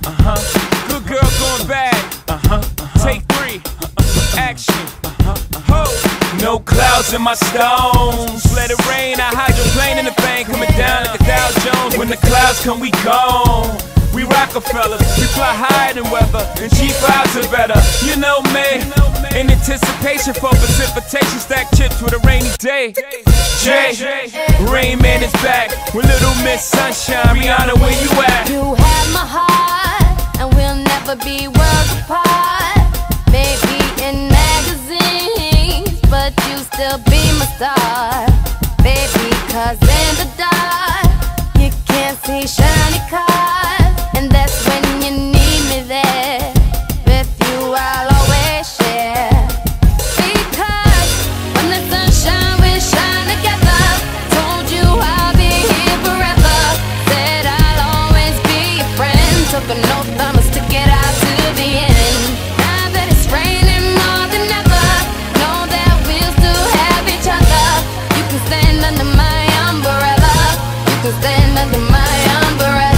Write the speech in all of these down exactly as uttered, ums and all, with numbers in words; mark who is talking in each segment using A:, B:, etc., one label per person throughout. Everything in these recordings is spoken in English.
A: uh-huh. Good girl going bad, uh-huh, uh-huh. Take three, uh-huh. Action, uh-huh, uh-huh. Ho. No clouds in my stones. Let it rain, I hydroplane in the bank, coming down like a Dow Jones. When the clouds come, we gone. We Rockefellers, we fly higher than weather, and cheap vibes are better. You know me, in anticipation for precipitation, stack chips with a rainy day. Jay, Rain Man is back with Little Miss Sunshine. Rihanna, where you at?
B: You have my heart, and we'll never be worlds apart. Maybe in magazines, but you still be my star, baby. Cause in the dark, you can't see shiny cars. And that's when you need me there. With you I'll always share. Because when the sun shines, we shine together. Told you I'll be here forever. Said I'll always be your friend. Took an oath I must stick it out to the end. Now that it's raining more than ever, know that we'll still have each other. You can stand under my umbrella. You can stand under my umbrella.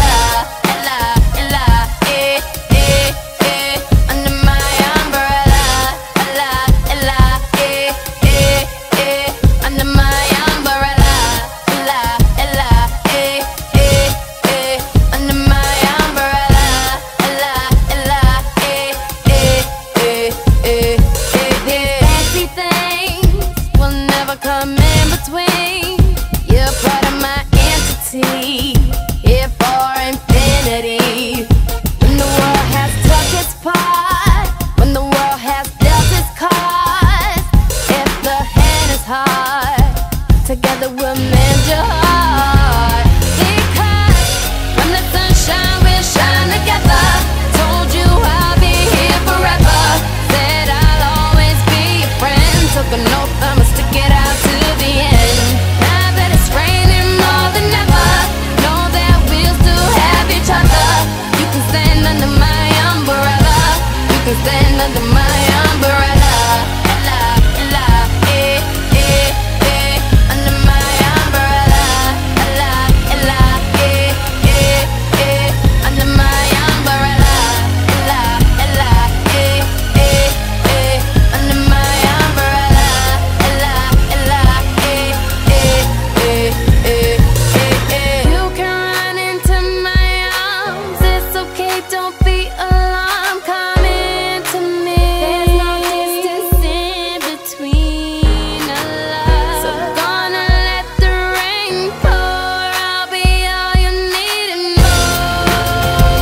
B: Come in between, you're part of my entity, here for infinity. When the world has took its part, when the world has dealt its cards, if the hand is hard, together we'll mend your heart. Because when the sun shines, we'll shine together. Told you I'll be here forever. Said I'll always be your friend. Took an oath I must stick it out to the end. Now that it's raining more than ever, know that we'll still have each other. You can stand under my umbrella. You can stand under my umbrella. Ella, ella, eh, eh, eh, under my umbrella. Ella, ella, eh, eh, eh, under my umbrella. Ella, ella, eh, eh, eh, under my umbrella. Ella, ella, eh, eh, eh, eh, eh, eh. You can run into my arms. It's okay, don't be alarmed. Come into me. There's no distance in between our love. So gonna let the rain pour. I'll be all you need and more.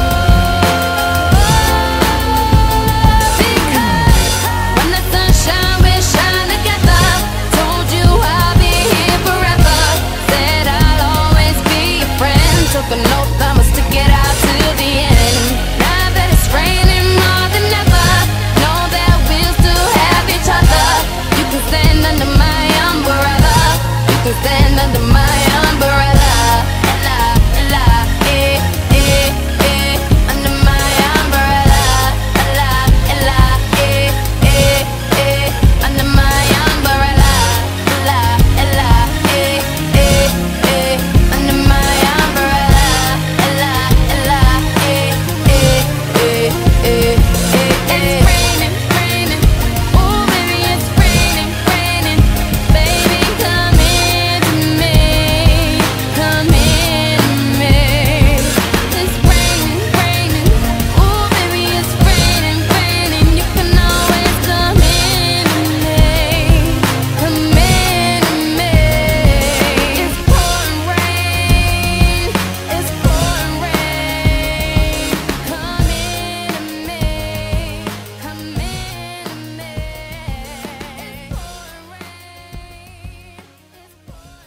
B: Because when the sun shines, we shine together. Told you I'll be here forever. Said I'll always be your friend. Took an oath I must stick it out to the end. Now that it's raining more than ever, know that we'll still have each other. You can stand under my umbrella. You can stand under my umbrella. Ella, ella, eh, eh, eh, under my umbrella. Ella, ella, eh, eh, eh, under my umbrella. Ella, ella, eh, eh, eh, under my umbrella. Ella, ella, eh, eh, eh, eh, eh, eh. It's raining, raining. Oh baby, it's raining, raining. Baby, come into me, come into me. It's raining, raining. Oh baby, it's raining, raining. You can always come into me, come into me. It's pouring rain, it's pouring rain. Come into me, come into me. It's pouring rain, it's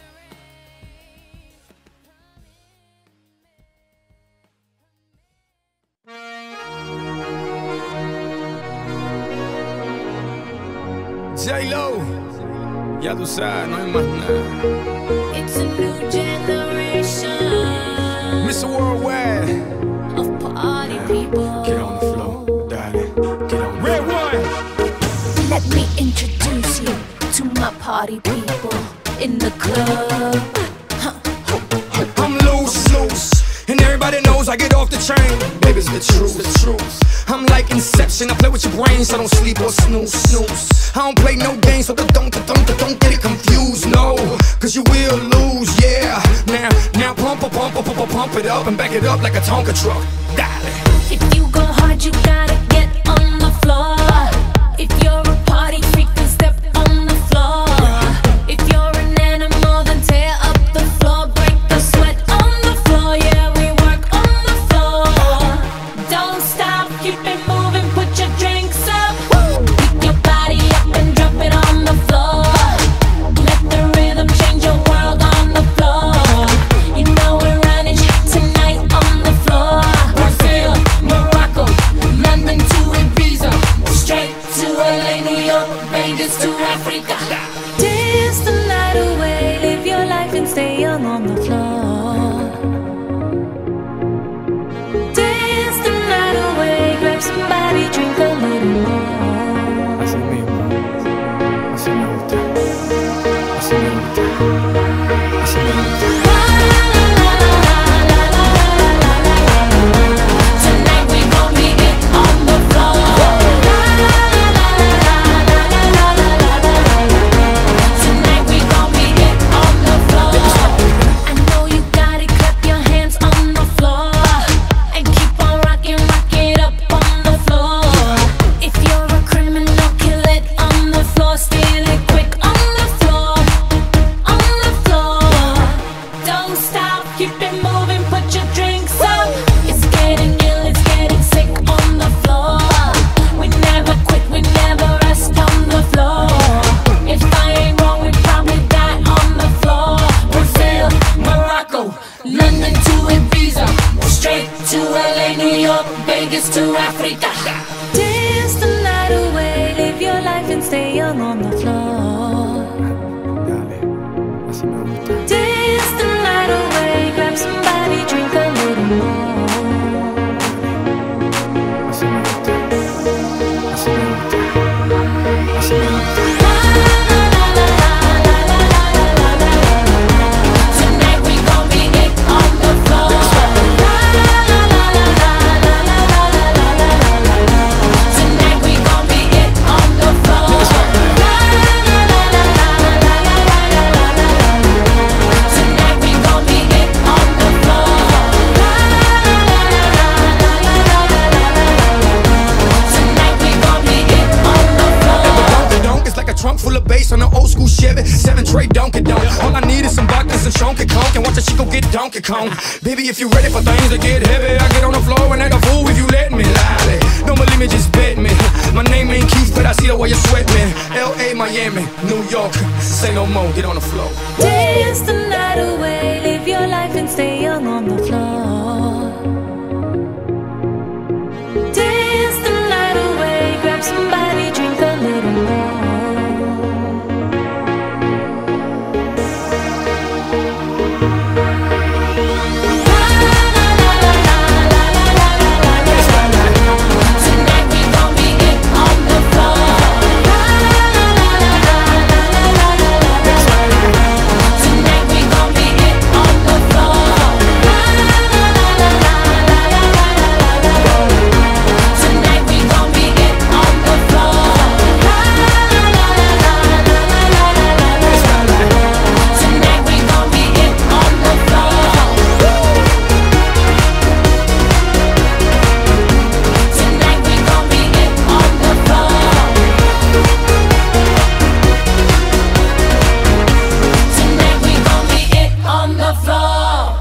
A: J-Lo, ya tú sabes, no hay más nada.
B: It's a new generation
A: Mister Worldwide,
B: of party people.
A: get on the floor, darling, get on the floor. Red one.
B: Let me introduce you to my party people in the club.
C: I'm loose, loose, and everybody knows I get off the train. Baby, it's the truth, the truth. I'm like Inception, I play with your brain, so don't sleep or snooze, snooze. I don't play no games, so don't, don't, don't, don't get it confused, no. Cause you will lose, yeah. Now, now pump, pump, pump, pump, pump it up and back it up like a Tonka truck. Dale.
D: If you go hard, you gotta get on the floor. If you're a party freak, then step on the floor. If you're an animal, then tear up the floor. Break the sweat on the floor, yeah, we work on the floor. Don't stop, keep it moving, put your drinks up. Pick your body up and drop it on the floor. Let the rhythm change your world on the floor. You know we're running tonight on the floor. Brazil, Morocco, London to Ibiza, straight to L A, New York, Vegas to Africa. Dance the night away, live your life and stay young on the floor. Dance the night away, grab somebody, drink a little more.
E: Así mismo, así me gusta, así me gusta, así me gusta.
D: Tonight we gon' be it on the floor. Tonight we gon' be it on the floor. I know you got it, clap your hands on the floor and keep on rocking, rock it up on the floor. If you're a criminal, kill it on the floor, steal it quick on the floor, on the floor. Don't stop, keep it moving, put your drinks up. It's getting ill, it's getting sick on the floor. We never quit, we never rest on the floor. If I ain't wrong, we probably die on the floor. Brazil, Morocco, London to Ibiza, straight to L A, New York, Vegas to Africa. Dance the night away, live your life and stay young on the floor.
E: Dale, así me gusta.
D: Dance the night away, grab somebody, drink a little more.
E: Así me gusta, así me gusta, así me gusta.
D: Tonight we gon' be it on the floor. Tonight we gon' be it on the floor. Tonight we gon' be it on the floor. Tonight we gon' be it on the floor.
C: The donk is like a trunk full of bass on an old school Chevy, seven tray Donkey Donk. All I need is some vodka and some Chonky Conk, and watch a chico get Donkey Kong. Baby, if you ready for things to get heavy, I get on the floor and act a fool if you let me. Lally, don't believe me, just bet me. My name ain't Keith, but I see the way you sweat me. L A, Miami, New York, say no more, get on the floor.
D: Dance the night away, live your life and stay young on the floor. Dance the night away, grab somebody, drink a little more. Tonight we gon' be it on the floor. Tonight we gon' be it on the floor. Tonight we gon' be it on the floor. Tonight we gon' be it on the floor. Tonight we gon' be it on the floor. Tonight we gon' be it on the floor.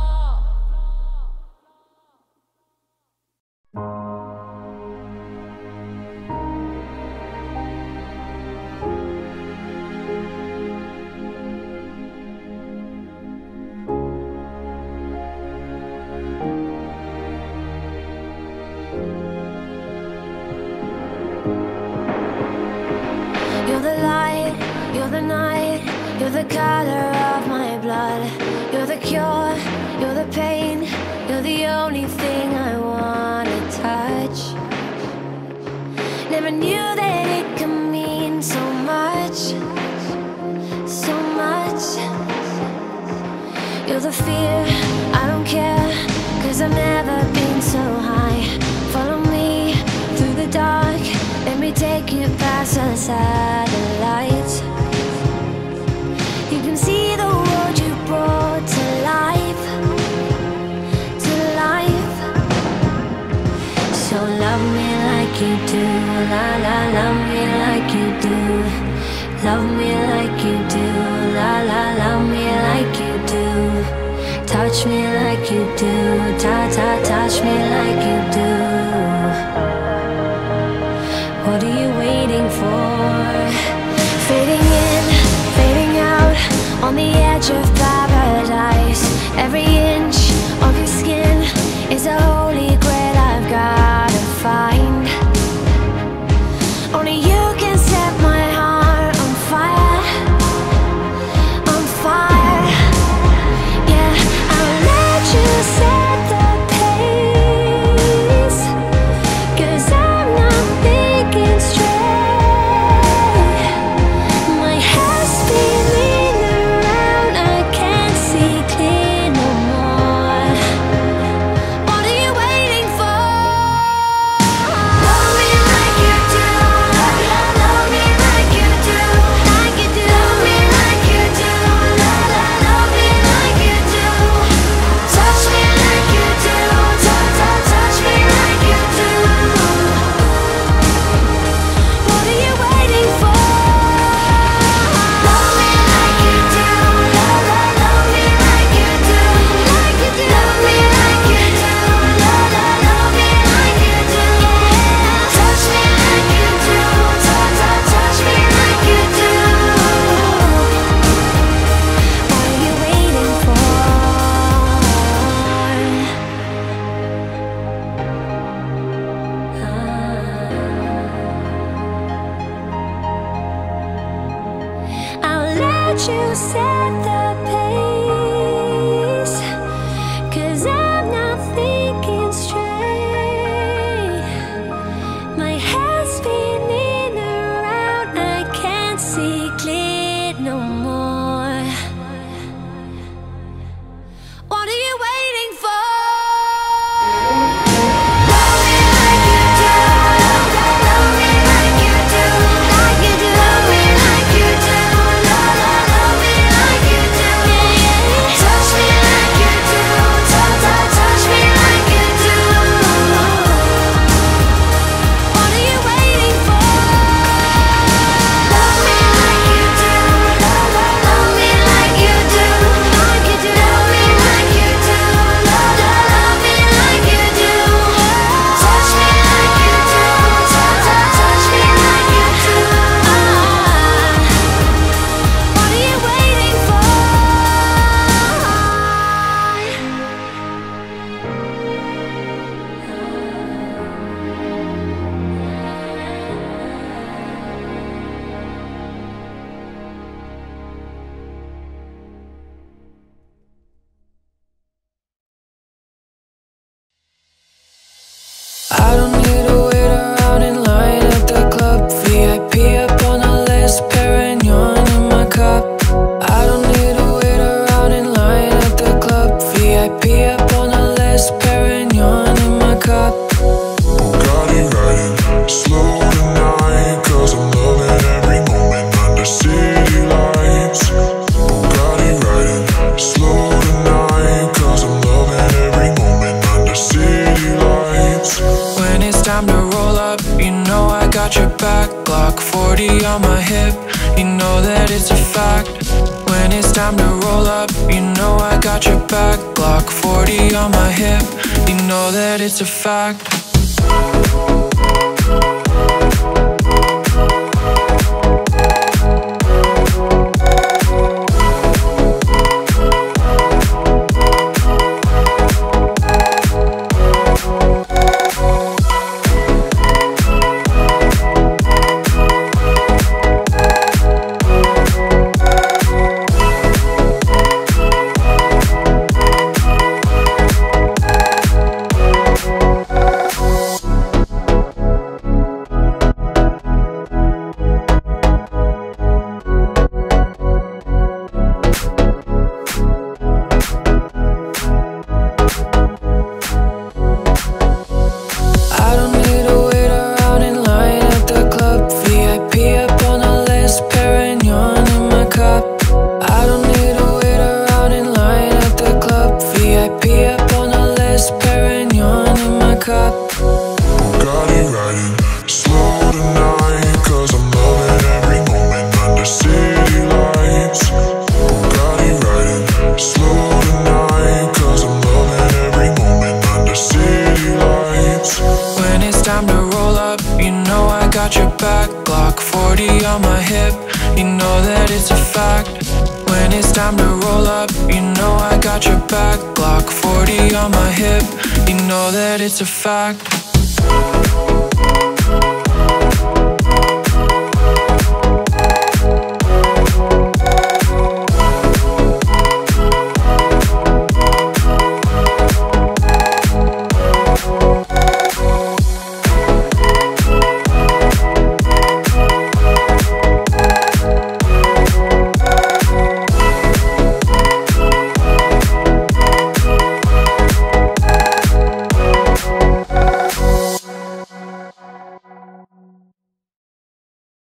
B: You're the light, you're the night, you're the color of my blood. You're the cure, you're the pain, you're the only thing I wanna touch. Never knew that it could mean so much, so much. You're the fear, I don't care, 'cause
D: 'cause I've never been so high. Follow me through the dark, let me take you past the satellites. You can see the world you brought to life, to life. So love me like you do, la la, love me like you do. Love me like you do, la la, love me like you do. Touch me like you do, ta ta, touch me like you do. What are you waiting for? Fading in, fading out, on the edge of paradise. Every inch of your skin is a holy grail I've gotta find. Only you can set my heart on fire, on fire. Yeah, I'll let you set the pace, 'cause I'm not thinking straight. My head's spinning around, I can't see clear no more. What are you waiting for? Love me like you do, love, love, love me like you do, like you do. Love me like you do, love, love, love me like you do. Touch me like you do, touch, touch, touch me like you do. What are you waiting for? Love me like you do, love, love, love me like you do, like you do. Love me like you do, love, love, love me like you do. Touch me like you do, touch, touch, touch me like you do. What are you waiting for? I'll let you set the pace, 'cause I'm not thinking straight. My head's spinning around, I can't see clear no more. What are you waiting for? Love me like you do, love, love, love me like you do, like you do. Love me like you do, love, love, love me like you do. Touch me like you do, touch, touch, touch me like you do. What are you waiting for? Love me like you do, love, love, love me like you do, like you do. Love me like you do, love, love, love me like you do. Touch me like you do, touch, touch, touch me like you do. What are you waiting for?
F: I don't need to wait around in line at the club. V I P up on the list, Perignon in my cup. I don't need to wait around in line at the club. V I P up on the list, Perignon in my cup.
G: Bugatti riding slow tonight, 'cause I'm loving every moment under city lights. Bugatti riding slow tonight, 'cause I'm loving every moment under city lights.
F: When it's time to roll up, you know I got your back. Glock forty on my hip, you know that it's a fact. When it's time to roll up, you know I got your back. Glock forty on my hip, you know that it's a fact. got your back. Glock forty on my hip, you know that it's a fact. When it's time to roll up, you know I got your back. Glock forty on my hip, you know that it's a fact.